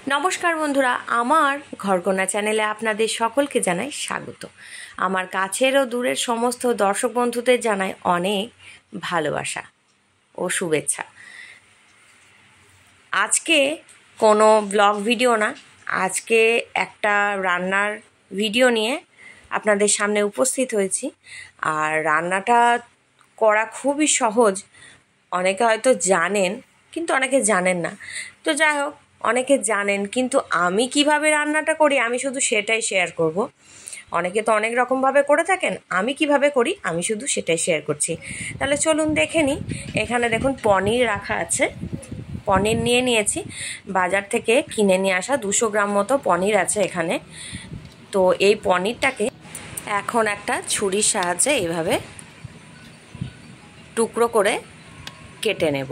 নমস্কার বন্ধুরা, আমার ঘরকন্যা চ্যানেলে আপনাদের সকলকে জানাই স্বাগত। আমার কাছের ও দূরের সমস্ত দর্শক বন্ধুদের জানাই অনেক ভালোবাসা ও শুভেচ্ছা। আজকে কোনো ব্লগ ভিডিও না, আজকে একটা রান্নার ভিডিও নিয়ে আপনাদের সামনে উপস্থিত হয়েছি। আর রান্নাটা করা খুবই সহজ, অনেকে হয়তো জানেন কিন্তু অনেকে জানেন না। তো যাই হোক, অনেকে জানেন কিন্তু আমি কিভাবে রান্নাটা করি আমি শুধু সেটাই শেয়ার করব। অনেকে তো অনেক রকমভাবে করে থাকেন, আমি কিভাবে করি আমি শুধু সেটাই শেয়ার করছি। তাহলে চলুন দেখে নিই। এখানে দেখুন পনির রাখা আছে, পনির নিয়ে নিয়েছি, বাজার থেকে কিনে নিয়ে আসা 200 গ্রাম মতো পনির আছে এখানে। তো এই পনিরটাকে এখন একটা ছুরির সাহায্যে এইভাবে টুকরো করে কেটে নেব।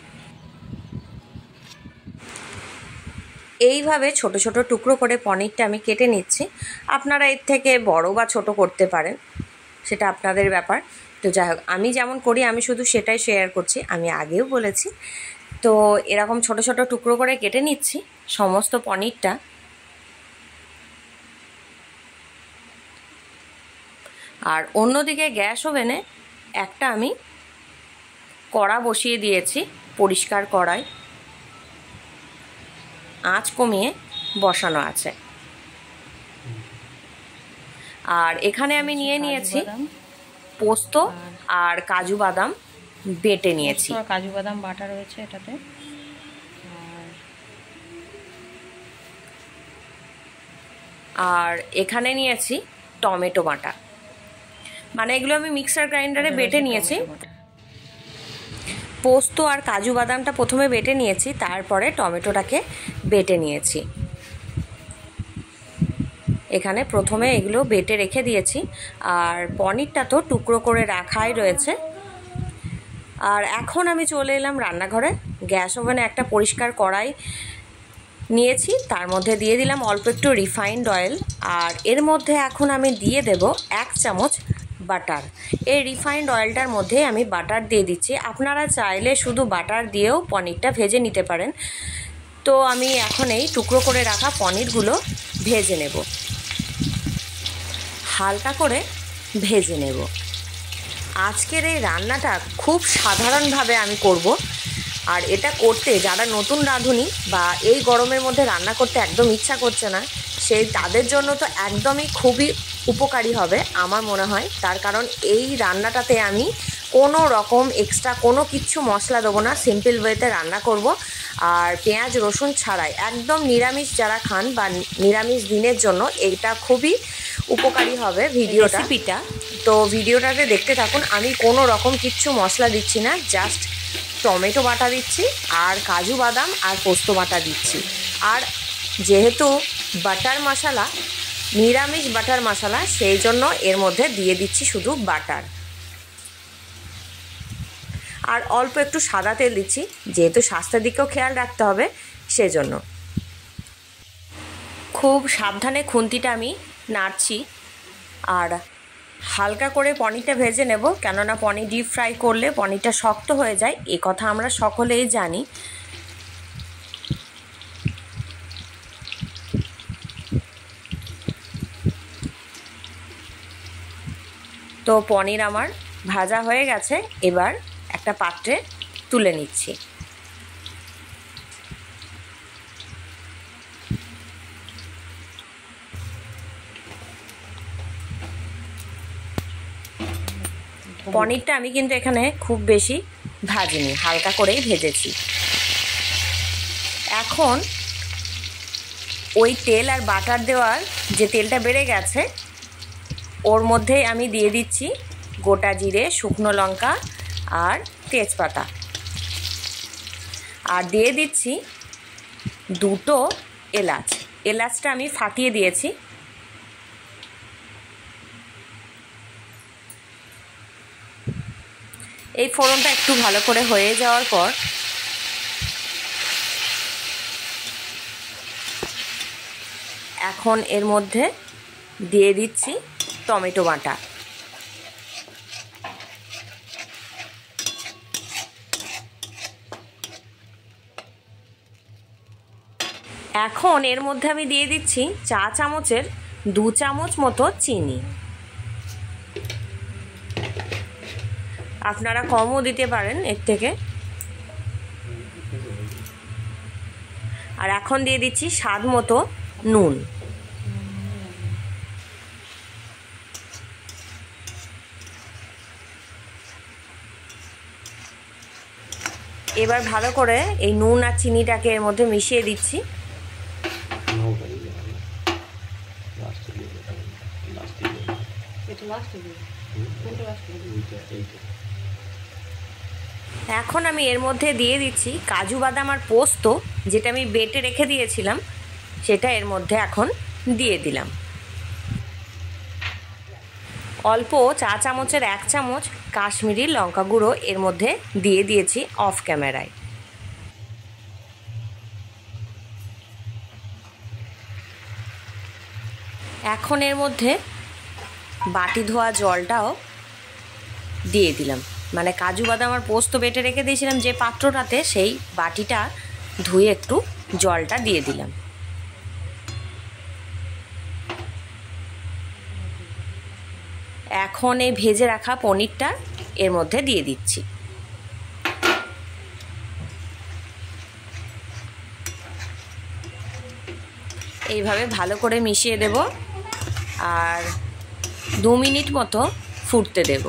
এইভাবে ছোট ছোট টুকরো করে পনিরটা আমি কেটে নিচ্ছি। আপনারা এর থেকে বড় বা ছোট করতে পারেন, সেটা আপনাদের ব্যাপার। তো যাই হোক, আমি যেমন করি আমি শুধু সেটাই শেয়ার করছি, আমি আগেও বলেছি। তো এরকম ছোট ছোট টুকরো করে কেটে নিচ্ছি সমস্ত পনিরটা। আর অন্যদিকে গ্যাস ওভেনে একটা আমি কড়া বসিয়ে দিয়েছি, পরিষ্কার কড়াই, আঁচ কমিয়ে বসানো আছে। আর এখানে আমি নিয়ে নিয়েছি পোস্ত আর কাজু বাদাম বেটে নিয়েছি। কাজু বাদাম বাটা রয়েছে এটাতে। আর এখানে নিয়েছি টমেটো বাটা, মানে এগুলো আমি মিক্সার গ্রাইন্ডারে বেটে নিয়েছি। পোস্ত আর কাজু বাদামটা প্রথমে বেটে নিয়েছি, তারপরে টমেটোটাকে বেটে নিয়েছি। এখানে প্রথমে এগুলো বেটে রেখে দিয়েছি। আর পনিরটা তো টুকরো করে রাখাই রয়েছে। আর এখন আমি চলে এলাম রান্নাঘরে। গ্যাস ওভেনে একটা পরিষ্কার কড়াই নিয়েছি, তার মধ্যে দিয়ে দিলাম অল্প একটু রিফাইন্ড অয়েল। আর এর মধ্যে এখন আমি দিয়ে দেব 1 চামচ বাটার। এই রিফাইন্ড অয়েলটার মধ্যে আমি বাটার দিয়ে দিচ্ছি। আপনারা চাইলে শুধু বাটার দিয়েও পনিরটা ভেজে নিতে পারেন। তো আমি এখন এই টুকরো করে রাখা পনিরগুলো ভেজে নেব, হালকা করে ভেজে নেব। আজকের এই রান্নাটা খুব সাধারণভাবে আমি করব। আর এটা করতে যারা নতুন রাঁধুনি বা এই গরমের মধ্যে রান্না করতে একদম ইচ্ছা করছে না, সেই তাদের জন্য তো একদমই খুবই উপকারী হবে আমার মনে হয়। তার কারণ এই রান্নাটাতে আমি কোনো রকম এক্সট্রা কোনো কিচ্ছু মশলা দেবো না, সিম্পল ওয়েতে রান্না করব। আর পেঁয়াজ রসুন ছাড়াই, একদম নিরামিষ যারা খান বা নিরামিষ দিনের জন্য এটা খুবই উপকারী হবে রেসিপিটা। তো ভিডিওটাতে দেখতে থাকুন। আমি কোনো রকম কিচ্ছু মশলা দিচ্ছি না, জাস্ট টমেটো বাটা দিচ্ছি আর কাজু বাদাম আর পোস্ত বাটা দিচ্ছি। আর যেহেতু বাটার মশলা, নিরামিষ বাটার মশলা, সেই জন্য এর মধ্যে দিয়ে দিচ্ছি শুধু বাটার। আর অল্প একটু সাদা তেল দিচ্ছি, যেহেতু স্বাস্থ্যের দিকেও খেয়াল রাখতে হবে সেজন্য। খুব সাবধানে খুন্তিটা আমি নাড়ছি। আর হালকা করে পনিরটা ভেজে নেব, কেননা পনির ডিপ ফ্রাই করলে পনিরটা শক্ত হয়ে যায়, এ কথা আমরা সকলেই জানি। তো পনির আমার ভাজা হয়ে গেছে, এবার একটা পাত্রে তুলে নিচ্ছি। পনিরটা আমি কিন্তু এখানে খুব বেশি ভাজিনি, হালকা করেই ভেজেছি। এখন ওই তেল আর বাটার দেওয়ার যে তেলটা বেড়ে গেছে, ওর মধ্যেই আমি দিয়ে দিচ্ছি গোটা জিরে, শুকনো লঙ্কা আর তেজপাতা। আর দিয়ে দিচ্ছি 2টো এলাচ। এলাচটা আমি ফাটিয়ে দিয়েছি। এই ফোড়নটা একটু ভালো করে হয়ে যাওয়ার পর এখন এর মধ্যে দিয়ে দিচ্ছি টমেটো বাটা। এখন এর মধ্যে আমি দিয়ে দিচ্ছি চা চামচের 2 চামচ মতো চিনি। আপনারা কমও দিতে পারেন এর থেকে। আর এখন দিয়ে দিচ্ছি স্বাদ মতো নুন। এবার ভালো করে এই নুন আর চিনিটাকে এর মধ্যে মিশিয়ে দিচ্ছি। এখন আমি এর মধ্যে দিয়ে দিচ্ছি কাজু বাদাম আর পোস্ত, যেটা আমি বেটে রেখে দিয়েছিলাম, সেটা এর মধ্যে এখন দিয়ে দিলাম। অল্প চা চামচের 1 চামচ কাশ্মীরি লঙ্কা গুঁড়ো এর মধ্যে দিয়ে দিয়েছি অফ ক্যামেরায়। এখন এর মধ্যে বাটি ধোয়া জলটাও দিয়ে দিলাম, মানে কাজু বাদাম আর পোস্ত বেটে রেখে দিয়েছিলাম যে পাত্রটাতে, সেই বাটিটা ধুয়ে একটু জলটা দিয়ে দিলাম। এখন এই ভেজে রাখা পনিরটা এর মধ্যে দিয়ে দিচ্ছি। এইভাবে ভালো করে মিশিয়ে দেব আর 2 মিনিট মতো ফুটতে দেব।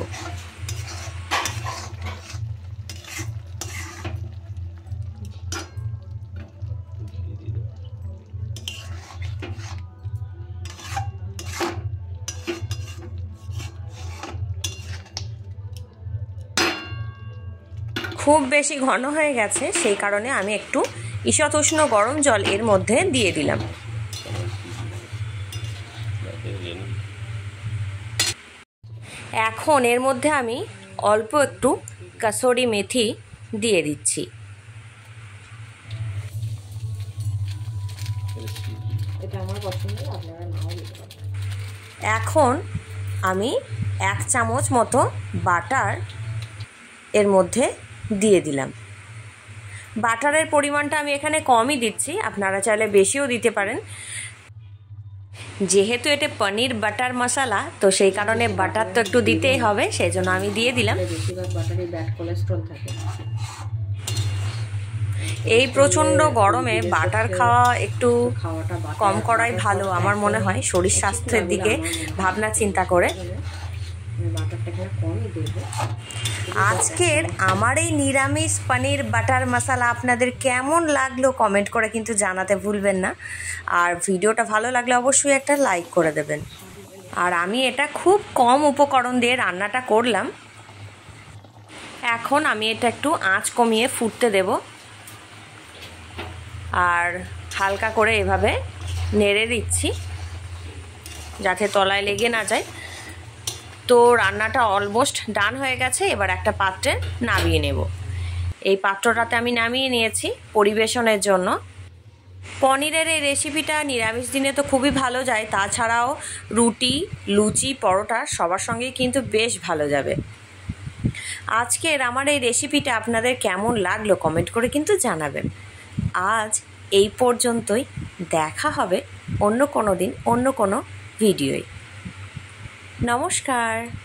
খুব বেশি ঘন হয়ে গেছে, সেই কারণে আমি একটু ঈষৎ উষ্ণ গরম জল এর মধ্যে দিয়ে দিলাম। এখন এর মধ্যে আমি অল্প একটু কাসুরি মেথি দিয়ে দিচ্ছি। এখন আমি 1 চামচ মতো বাটার এর মধ্যে দিয়ে দিলাম। বাটারের পরিমাণটা আমি এখানে কমই দিচ্ছি, আপনারা চাইলে বেশিও দিতে পারেন। যেহেতু এটা পনির বাটার মশলা, তো সেই কারণে বাটার তো একটু দিতেই হবে, সেই জন্য আমি দিয়ে দিলাম। বেশিরভাগ বাটারে ব্যাড কোলেস্ট্রল থাকে। এই প্রচণ্ড গরমে বাটার খাওয়া একটু কম করাই ভালো আমার মনে হয়, শরীর স্বাস্থ্যের দিকে ভাবনা চিন্তা করে। আজকের আমার এই নিরামিষ পনির বাটার মশলা আপনাদের কেমন লাগলো কমেন্ট করে কিন্তু জানাতে ভুলবেন না। আর ভিডিওটা ভালো লাগলে অবশ্যই একটা লাইক করে দেবেন। আর আমি এটা খুব কম উপকরণ দিয়ে রান্নাটা করলাম। এখন আমি এটা একটু আঁচ কমিয়ে ফুটতে দেব আর হালকা করে এভাবে নেড়ে দিচ্ছি যাতে তলায় লেগে না যায়। তো রান্নাটা অলমোস্ট ডান হয়ে গেছে। এবার একটা পাত্রে নামিয়ে নেব। এই পাত্রটাতে আমি নামিয়ে নিয়েছি পরিবেশনের জন্য। পনিরের এই রেসিপিটা নিরামিষ দিনে তো খুবই ভালো যায়, তাছাড়াও রুটি, লুচি, পরোটা সবার সঙ্গেই কিন্তু বেশ ভালো যাবে। আজকের আমার এই রেসিপিটা আপনাদের কেমন লাগলো কমেন্ট করে কিন্তু জানাবেন। আজ এই পর্যন্তই, দেখা হবে অন্য কোনো দিন অন্য কোনো ভিডিওয়। নমস্কার।